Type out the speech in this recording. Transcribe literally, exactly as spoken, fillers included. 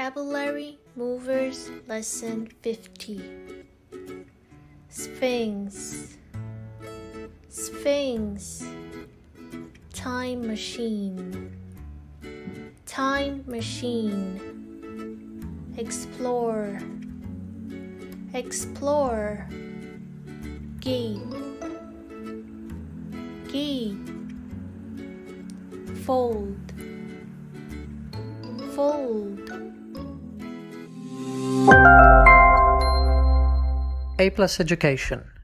Vocabulary Movers Lesson fifty. Sphinx, Sphinx. Time machine, time machine. Explore, explore. Gate, gate. Fold, fold. A plus Education.